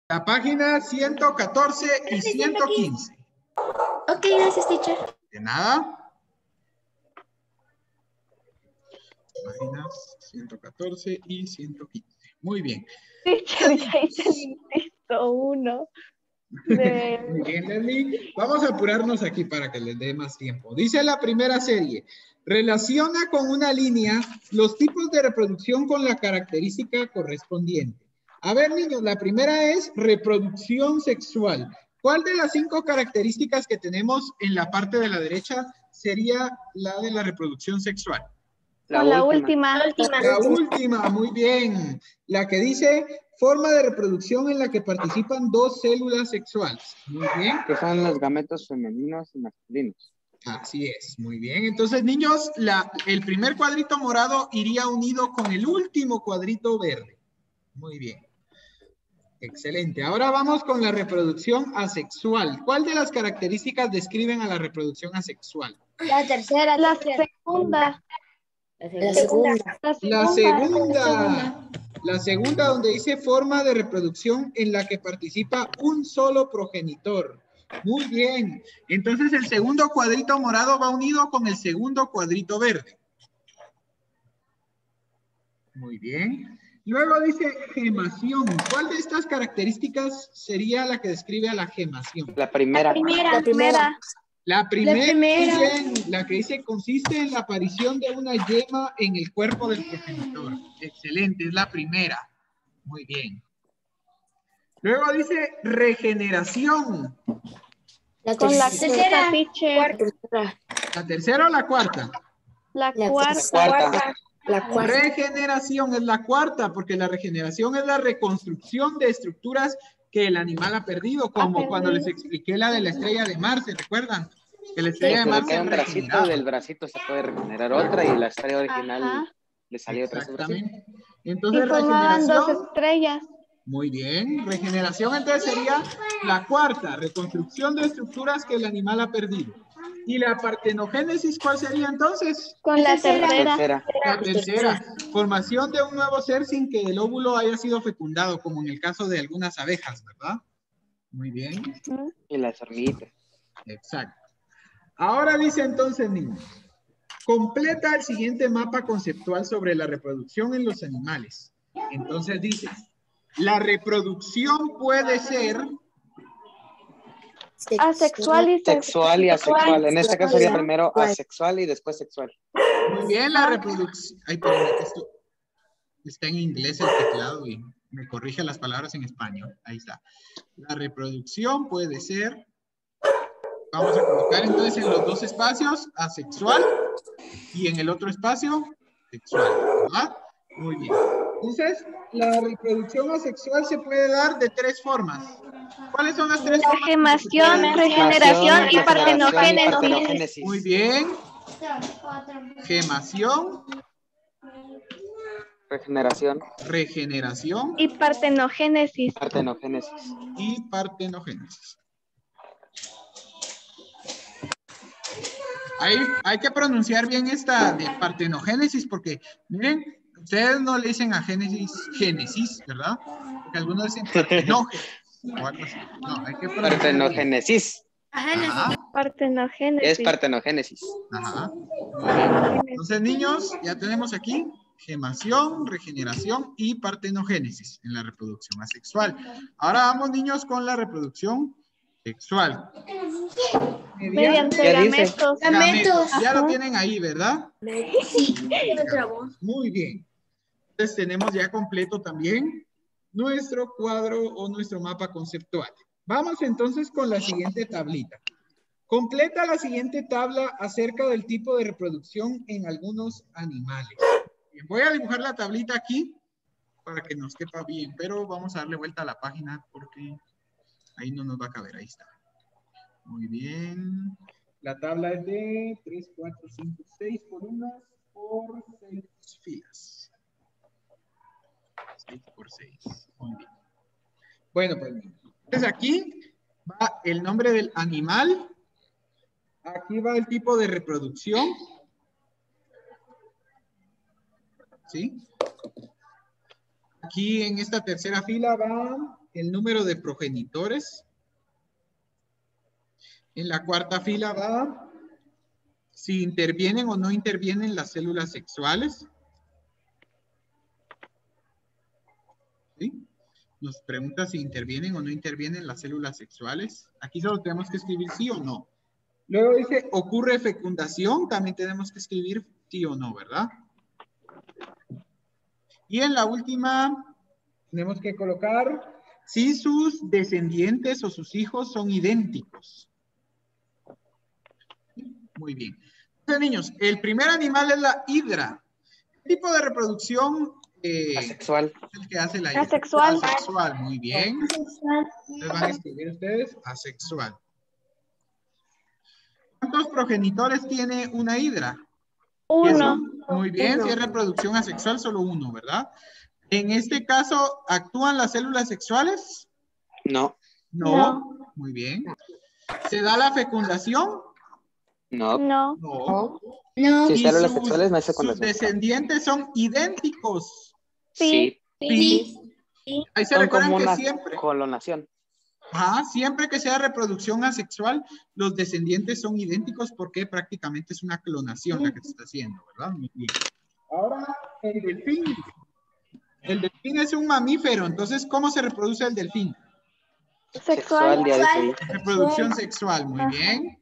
La página 114 y 115. Ok, gracias, teacher. De nada. Páginas 114 y 115. Muy bien. Teacher, ya hice el inciso 1. Muy bien, Leslie. Vamos a apurarnos aquí para que les dé más tiempo. Dice la primera serie. Relaciona con una línea los tipos de reproducción con la característica correspondiente. A ver, niños, la primera es reproducción sexual. ¿Cuál de las 5 características que tenemos en la parte de la derecha sería la de la reproducción sexual? La última. La última, muy bien. La que dice forma de reproducción en la que participan 2 células sexuales. Muy bien. Que son los gametos femeninos y masculinos. Así es, muy bien. Entonces, niños, el primer cuadrito morado iría unido con el último cuadrito verde. Muy bien. Excelente. Ahora vamos con la reproducción asexual. ¿Cuál de las características describen a la reproducción asexual? La tercera. La segunda. La segunda. La segunda donde dice forma de reproducción en la que participa un solo progenitor. Muy bien. Entonces el segundo cuadrito morado va unido con el segundo cuadrito verde. Muy bien. Luego dice gemación. ¿Cuál de estas características sería la que describe a la gemación? La primera. La primera. La primera. Muy bien. La que dice consiste en la aparición de una yema en el cuerpo del progenitor. Excelente, es la primera. Muy bien. Luego dice regeneración. Con la tercera, teacher. ¿La tercera o la cuarta? La Cuarta. La cuarta. Regeneración es la cuarta, porque la regeneración es la reconstrucción de estructuras que el animal ha perdido, como cuando les expliqué la de la estrella de mar, ¿se recuerdan? Que la estrella de mar se un bracito, regeneraba. del bracito se puede regenerar otra y la estrella original le salió otra. Exactamente. Y Entonces, formaban 2 regeneración. estrellas. Muy bien. Regeneración entonces sería la cuarta, reconstrucción de estructuras que el animal ha perdido. ¿Y la partenogénesis cuál sería entonces? Con la tercera. La tercera, formación de un nuevo ser sin que el óvulo haya sido fecundado, como en el caso de algunas abejas, ¿verdad? Muy bien. Y las hormiguitas. Exacto. Ahora dice entonces, niños, completa el siguiente mapa conceptual sobre la reproducción en los animales. Entonces dice, la reproducción puede ser Asexual y sexual y asexual. En este caso sería primero asexual y después sexual. Muy bien, la reproducción. Ay, perdón, esto está en inglés el teclado y me corrige las palabras en español. Ahí está. La reproducción puede ser, vamos a colocar entonces en los 2 espacios, asexual y en el otro espacio, sexual, ¿verdad? Muy bien. Entonces, la reproducción asexual se puede dar de 3 formas. ¿Cuáles son las 3 formas? Gemación, regeneración y partenogénesis. Muy bien. Gemación. Regeneración. Y partenogénesis. Y partenogénesis. Hay que pronunciar bien esta de partenogénesis porque, miren, ustedes no le dicen a génesis, ¿verdad? Porque algunos dicen partenógenesis o algo así. No, hay que pronunciar Partenogénesis. Ajá. Partenogénesis. Es partenogénesis. Ajá. Muy bien. Entonces, niños, ya tenemos aquí gemación, regeneración y partenogénesis en la reproducción asexual. Ahora vamos, niños, con la reproducción sexual. Mediante gametos. Ya lo tienen ahí, ¿verdad? Sí. Muy bien. Entonces tenemos ya completo también nuestro cuadro o nuestro mapa conceptual. Vamos entonces con la siguiente tablita. Completa la siguiente tabla acerca del tipo de reproducción en algunos animales. Bien, voy a dibujar la tablita aquí para que nos quepa bien, pero vamos a darle vuelta a la página porque ahí no nos va a caber. Ahí está. Muy bien. La tabla es de 3, 4, 5, 6 columnas por 6 filas. 6 por 6. Muy bien. Bueno, pues entonces aquí va el nombre del animal. Aquí va el tipo de reproducción. ¿Sí? Aquí en esta tercera fila va el número de progenitores. En la cuarta fila va si intervienen o no intervienen las células sexuales. ¿Sí? Nos pregunta si intervienen o no intervienen las células sexuales. Aquí solo tenemos que escribir sí o no. Luego dice, ¿ocurre fecundación? También tenemos que escribir sí o no, ¿verdad? Y en la última, tenemos que colocar si sus descendientes o sus hijos son idénticos. Muy bien. Entonces, niños, el primer animal es la hidra. ¿Qué tipo de reproducción? Asexual. El que hace la hidra. Asexual. Asexual, muy bien. Entonces van a escribir ustedes asexual. ¿Cuántos progenitores tiene una hidra? Uno. Muy bien, Uno. si es reproducción asexual, solo uno, ¿verdad? En este caso, ¿actúan las células sexuales? No. No. Muy bien. ¿Se da la fecundación? No. No. No. No. Si ¿Y células sus, sexuales no hay sus fecundación. descendientes son idénticos? Sí. Sí. Ahí se Son recuerdan como que una siempre, clonación. siempre que sea reproducción asexual, los descendientes son idénticos porque prácticamente es una clonación la que se está haciendo, ¿verdad? Muy bien. Ahora, el delfín. El delfín es un mamífero, entonces, ¿cómo se reproduce el delfín? Sexual. Ya decidí. Reproducción sexual, muy bien.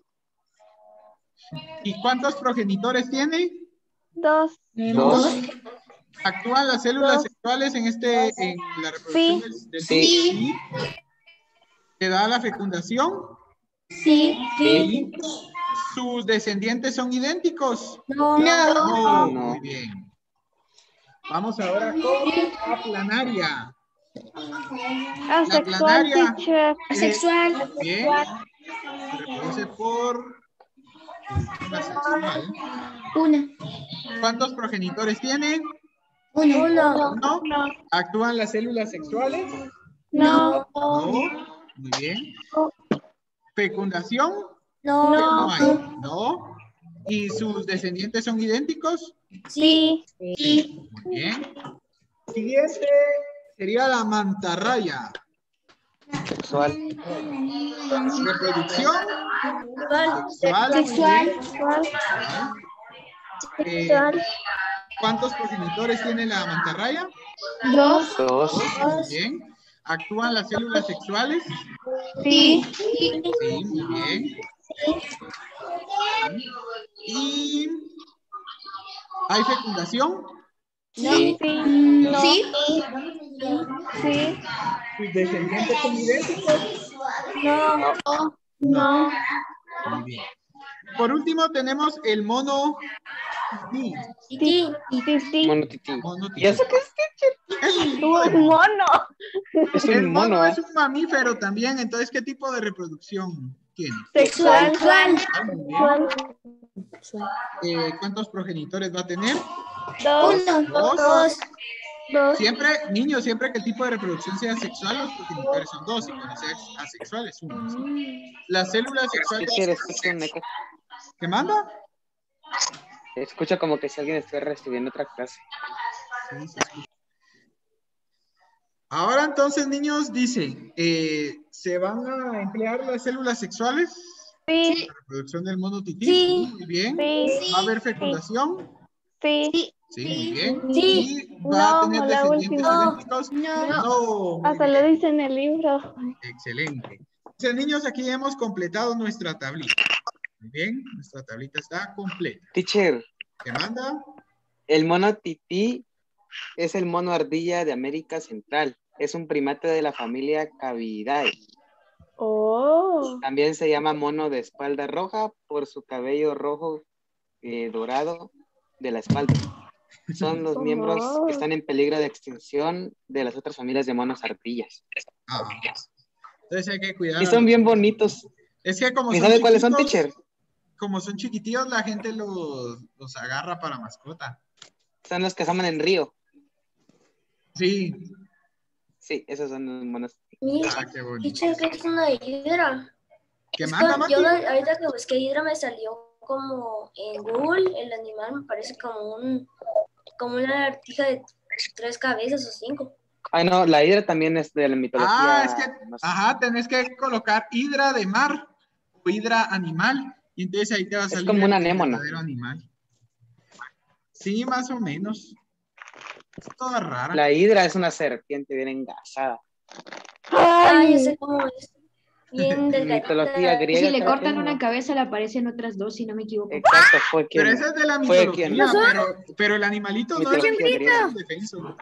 ¿Y cuántos progenitores tiene? Dos. Dos. ¿Actúan las células sexuales en la reproducción Sí. del Sí. sí? ¿Se da la fecundación? Sí. Sí. ¿Sus descendientes son idénticos? No. No. No. Muy bien. Vamos ahora con la planaria. La Asexual, planaria. teacher. Asexual. Bien. Se reproduce por reproducción asexual. Una. ¿Cuántos progenitores tiene? Uno. ¿No? No. ¿Actúan las células sexuales? No. No. Muy bien. ¿Fecundación? No. No hay. No. No. ¿Y sus descendientes son idénticos? Sí. Sí. Muy bien. Siguiente sería la mantarraya. Sexual. Reproducción sexual. Sexual. Sexual. ¿Cuántos progenitores tiene la mantarraya? Dos. Dos. Muy bien. ¿Actúan las células sexuales? Sí. Sí, muy bien. ¿Y hay fecundación? Sí. Sí. No. Sí. Sí. ¿Sus descendientes son idénticos? No. No. Muy bien. Por último tenemos el mono tití. Sí. Tití. Monotití. Mono ¿Y eso qué es? Es un tipo de Un mono. Es El un mono mono, es un mamífero también, entonces, ¿qué tipo de reproducción tiene? Sexual. Muy bien. ¿Cuántos progenitores va a tener? Dos. Dos. Dos. Niños, siempre que el tipo de reproducción sea sexual, los progenitores son dos, y cuando sea asexual es uno. ¿Sí? Las células sexuales. Teacher, escucha un eco. ¿Qué manda? Escucha como que si alguien estuviera recibiendo otra clase. Sí, se escucha. Ahora entonces, niños, dice, ¿se van a emplear las células sexuales? Sí. La reproducción del mono tití. Sí. Muy bien. Sí. ¿Va a haber fecundación? Sí. Sí, muy bien. Sí. ¿Y va a No, tener la descendientes última. idénticos? No. No, muy Hasta lo bien. dice en el libro. Excelente. Entonces, niños, aquí hemos completado nuestra tablita. Muy bien, nuestra tablita está completa. Teacher, ¿Qué manda? el mono tití es el mono ardilla de América Central. Es un primate de la familia Cavidae. Oh. También se llama mono de espalda roja por su cabello rojo dorado de la espalda. Son los miembros que están en peligro de extinción de las otras familias de monos ardillas. Ah, entonces hay que cuidar. Y son bien bonitos. Es que como ¿Y son sabe cuáles son, chiquitos, teacher? como son chiquititos, la gente los agarra para mascota. Son los que se aman en río. Sí. Sí, esos son los monos. Ah, qué bonito. Teacher, ¿qué es una hidra? ¿Qué Es manda, que Mati? yo ahorita que busqué hidra me salió como en Google, el animal me parece como una lagartija de 3 cabezas o 5. Ah, no, la hidra también es de la mitología. Es que, no sé. ajá, tenés que colocar hidra de mar o hidra animal. Y entonces ahí te va a Es salir como el una anémona. verdadero animal. Sí, más o menos. Es toda rara. La hidra es una serpiente bien engasada. Ay, Ay, ese como es bien En delgadita. mitología Y griega. si le creo cortan que una no. cabeza, le aparecen otras dos, si no me equivoco. Exacto, fue Pero quien. esa es de la Fue quien. mitología, pero el animalito no es Mitología griega. indefenso.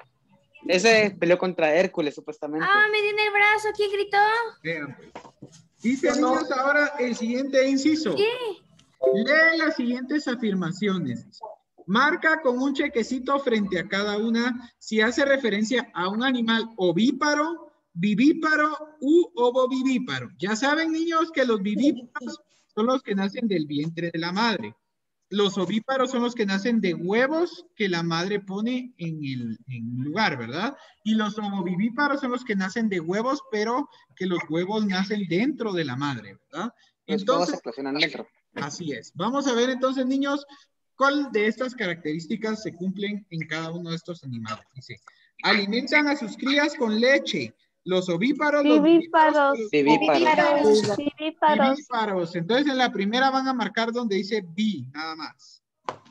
Ese peleó contra Hércules, supuestamente. Ah, me dio en el brazo, ¿quién gritó? Vean, pues. Dice, niños, ahora el siguiente inciso. ¿Qué? Lee las siguientes afirmaciones. Marca con un chequecito frente a cada una si hace referencia a un animal ovíparo, vivíparo u ovovivíparo. Ya saben, niños, que los vivíparos son los que nacen del vientre de la madre. Los ovíparos son los que nacen de huevos que la madre pone en el lugar, ¿verdad? Y los ovovivíparos son los que nacen de huevos, pero que los huevos nacen dentro de la madre, ¿verdad? Los huevos se eclosionan dentro. Así es. Vamos a ver entonces, niños, cuál de estas características se cumplen en cada uno de estos animales. Dice, alimentan a sus crías con leche. Los ovíparos, los vivíparos. Vivíparos. Vivíparos. vivíparos. Entonces, en la primera van a marcar donde dice bi, nada más.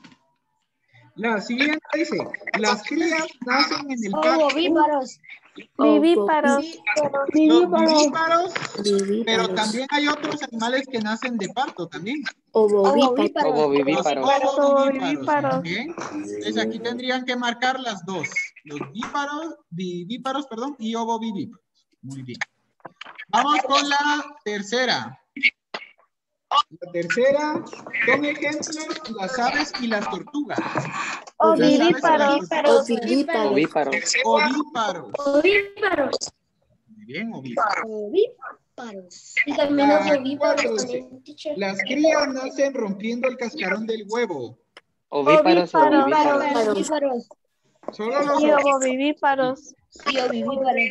La siguiente dice, las crías nacen en el parto. Ovovíparos. Vivíparos. Los vivíparos, pero también hay otros animales que nacen de parto también. Ovovíparos. Ovovivíparos. Los ovovivíparos. Ovovivíparos. Muy bien. Entonces aquí tendrían que marcar las dos. Los vivíparos, perdón, y ovovivíparos. Muy bien. Vamos con la tercera. La tercera son ejemplos las aves y las tortugas. Ovíparos. Ovíparos. Ovíparos. Ovíparos. Muy bien, ovíparos. Ovíparos. Y también los La ovíparos cuatro también, teacher. Las crías nacen rompiendo el cascarón del huevo. Ovíparos. Ovíparos. Ovíparos. Ovíparos. Solo los Y ovovivíparos. Y ovíparos.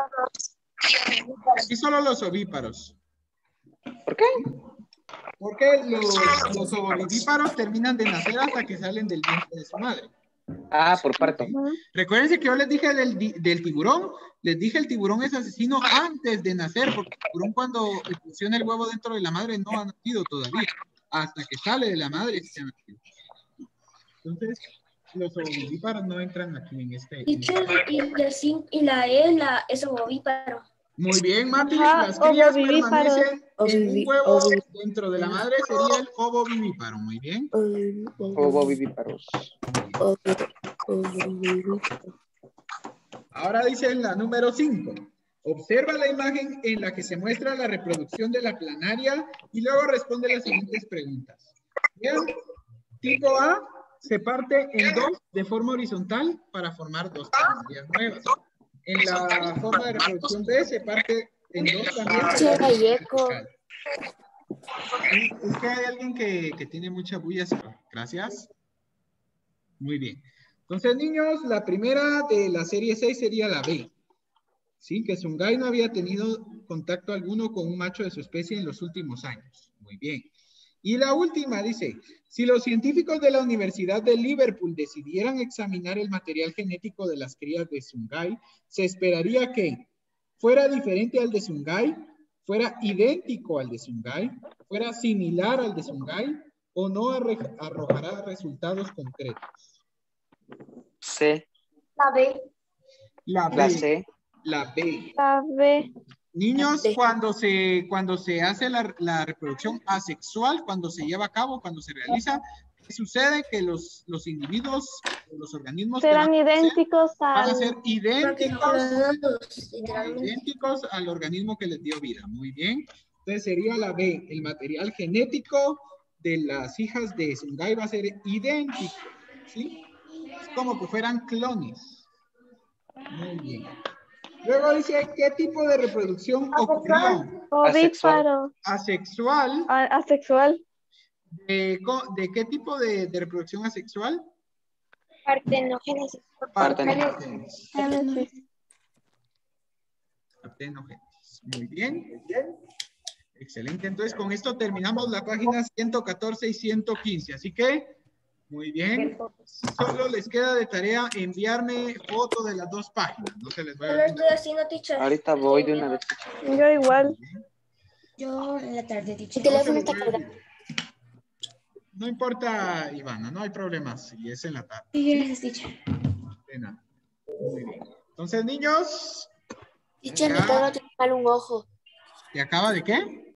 y solo los ovíparos. ¿Por qué? Porque los ovovivíparos terminan de nacer hasta que salen del vientre de su madre. Ah, por parto. Recuérdense que yo les dije del tiburón. Les dije el tiburón es asesino antes de nacer, porque el tiburón cuando eclosiona el huevo dentro de la madre no ha nacido todavía. Hasta que sale de la madre se ha nacido. Entonces, los ovovivíparos no entran aquí en este. Teacher, y la E es ovovíparo. Muy bien, Mati. Ajá, Las crías ovovivíparos. permanecen en un huevo dentro de la madre, sería el ovovivíparo. Muy bien. Ovovivíparos. Ahora dice la número 5. Observa la imagen en la que se muestra la reproducción de la planaria y luego responde las siguientes preguntas. Bien. Tipo A se parte en dos de forma horizontal para formar dos planarias nuevas. En la forma de reproducción B se parte en dos también. Vertical. Es que hay alguien que tiene mucha bulla. Gracias. Muy bien. Entonces, niños, la primera de la serie 6 sería la B. Sí, que Sungay no había tenido contacto alguno con un macho de su especie en los últimos años. Muy bien. Y la última dice, si los científicos de la Universidad de Liverpool decidieran examinar el material genético de las crías de Sungay, se esperaría que fuera diferente al de Sungay, fuera idéntico al de Sungay, fuera similar al de Sungay o no arrojará resultados concretos. C. La B. La B. La C. La B. La B. Niños, cuando se hace la reproducción asexual, cuando se lleva a cabo, cuando se realiza, ¿qué sucede? Que los individuos, los organismos Serán que van a nacer, idénticos van a ser Literalmente. idénticos al organismo que les dio vida. Muy bien. Entonces sería la B. El material genético de las hijas de Sungay va a ser idéntico. ¿Sí? Es como que fueran clones. Muy bien. Luego dice, ¿qué tipo de reproducción ocurrió? Ovíparo. Asexual. Asexual. ¿De qué tipo de reproducción asexual? Partenogénesis. Partenogénesis. Génesis. Partenogénesis. Muy bien. Excelente. Entonces, con esto terminamos la página 114 y 115. Así que Muy bien. Solo les queda de tarea enviarme foto de las dos páginas. No se les Yo vaya lo a estoy haciendo, teacher. Ahorita voy de una vez. Yo igual. Yo en la tarde, Mi teacher. teléfono No se está les vaya a cargado. olvidar. No importa, Ivana, no hay problema si es en la tarde. Sí, gracias, teacher. De nada. Muy bien. Entonces, niños, Teacher, me ya, acaba de mal un ojo. ¿te acaba de qué?